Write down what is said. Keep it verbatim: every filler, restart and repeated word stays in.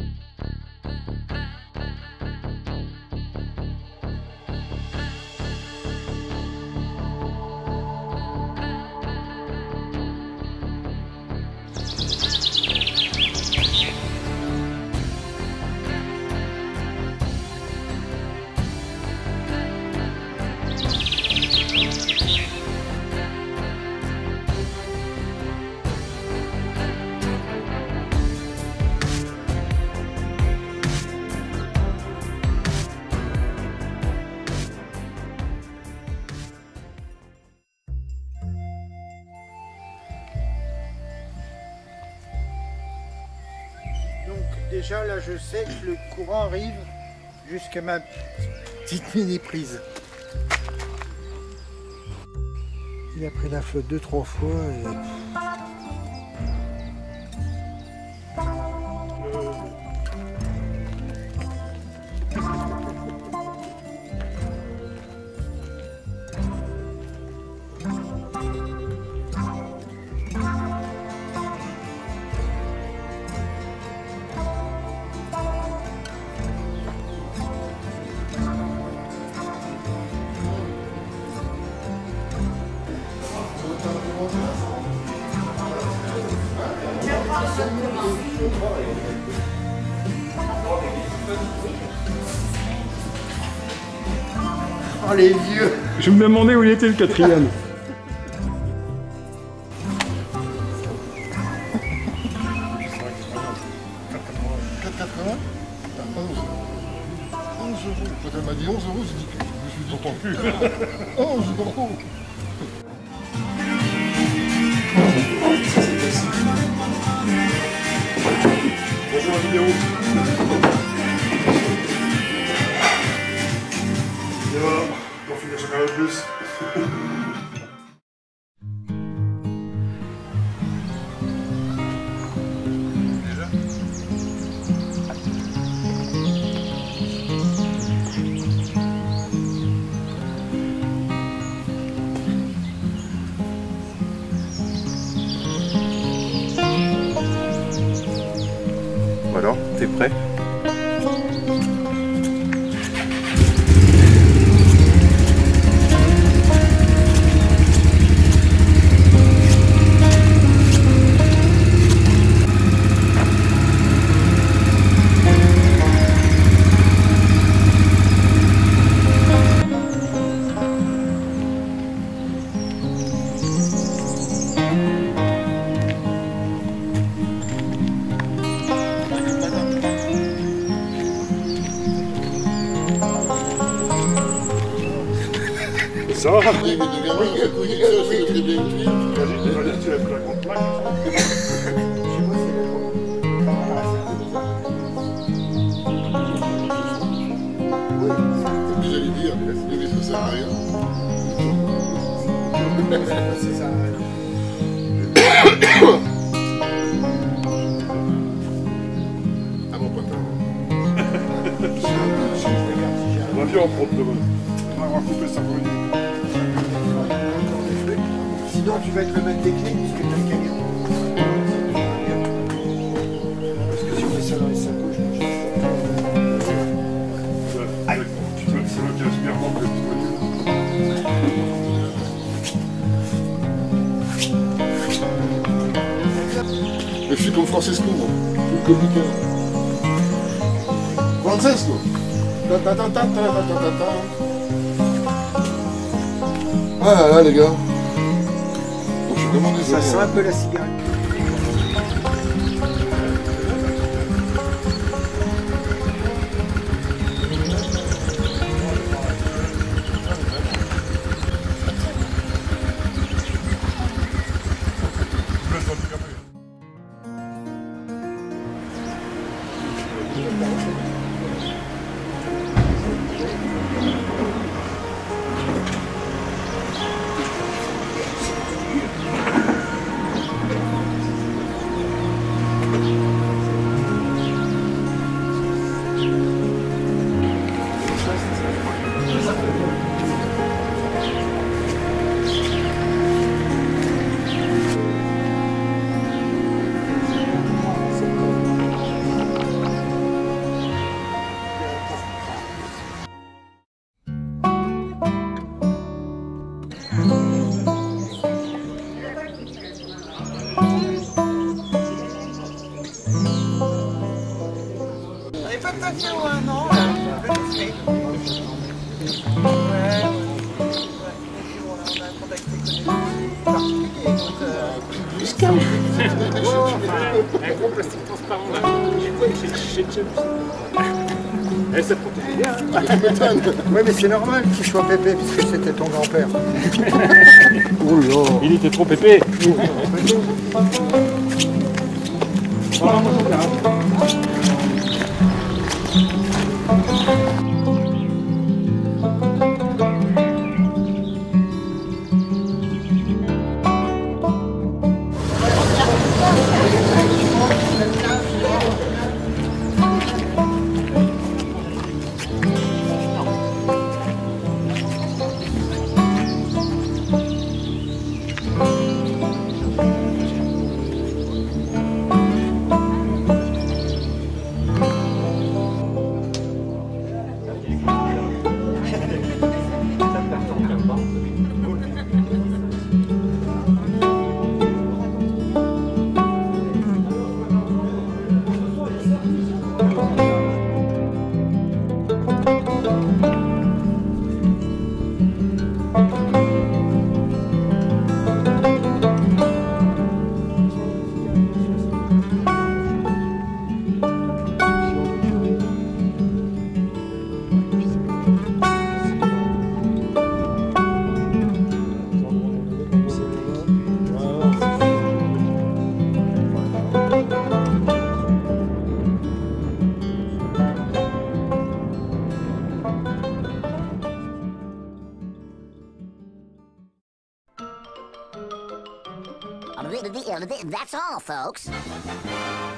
Déjà là je sais que le courant arrive jusqu'à ma petite mini prise. Il a pris la flotte deux trois fois et... Oh les vieux! Je me demandais où il était le quatrième. quatre quatre-vingts? onze. onze euros. Quand elle m'a dit onze euros, j'ai dit que je me suis dit, j'entends plus. onze euros. Bonjour la vidéo. Et voilà, on finit chacun le plus. Alors, t'es prêt? Ça va? Oui, mais de gamin, c'est très bien. Imagine, tu l'as pris la grande plaque. C'est plus j'allais dire, mais ça sert à rien. Ça sert à rien. Ah bon, pas On va bien en prendre demain. On va couper ça pour une nuit. Sinon tu vas être le maître des clés puisque tu as le camion. Parce que si on met ça dans les sacoches, je Ouais, ouais, tu peux- c'est l'occasion bien rendre le disponible. Je suis comme Francesco, moi. Je suis comme Lucas. Francesco. Ta ta ta ta ta ta ta ta. Ah là là, les gars. Donc, je demande des Ça amis, sent hein. un peu la cigarette. peut-être il y a un an, là. Ouais, ouais. On a contacté des particuliers, donc... Jusqu'à où? Un gros plastique transparent là. J'ai déjà vu ça. Eh, ça protège bien. Oui, mais c'est normal qu'il soit pépé, puisque c'était ton grand-père. Oh là. Il était trop pépé. That's all, folks.